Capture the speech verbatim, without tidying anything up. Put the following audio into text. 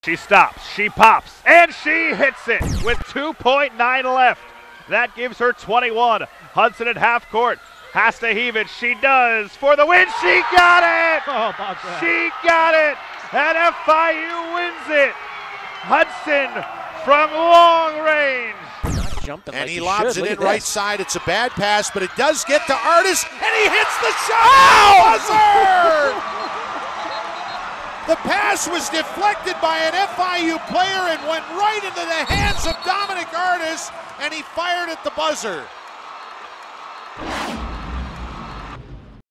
She stops, she pops, and she hits it with two point nine left. That gives her twenty-one. Hudson at half court has to heave it. She does for the win. She got it! Oh, about that. She got it! And F I U wins it! Hudson from long range. Jumping and like he he lobs should. it Look in at right this. side. It's a bad pass, but it does get to Artis, and he hits the shot! Buzzer! The pass was deflected by an F I U player and went right into the hands of Dominic Artis, and he fired at the buzzer.